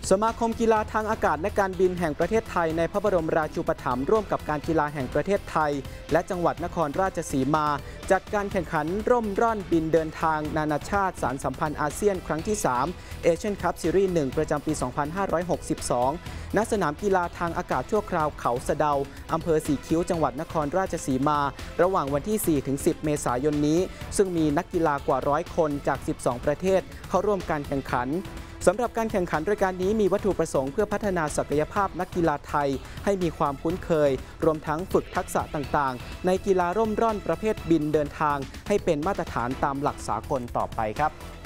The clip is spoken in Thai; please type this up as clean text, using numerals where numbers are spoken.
สมาคมกีฬาทางอากาศและการบินแห่งประเทศไทยในพระบรมราชูปถัมภ์ร่วมกับการกีฬาแห่งประเทศไทยและจังหวัดนครราชสีมาจัดการแข่งขันร่มร่อนบินเดินทางนานาชาติสานสัมพันธ์อาเซียนครั้งที่3 Asian Cup Series 1 ประจำปี 2562 ณ สนามกีฬาทางอากาศชั่วคราวเขาสะเดาอำเภอสีคิ้วจังหวัดนครราชสีมาระหว่างวันที่ 4-10 เมษายนนี้ซึ่งมีนักกีฬากว่า100 คนจาก 12 ประเทศเข้าร่วมการแข่งขันสำหรับการแข่งขันรายการนี้มีวัตถุประสงค์เพื่อพัฒนาศักยภาพนักกีฬาไทยให้มีความคุ้นเคยรวมทั้งฝึกทักษะต่างๆในกีฬาร่มร่อนประเภทบินเดินทางให้เป็นมาตรฐานตามหลักสากลต่อไปครับ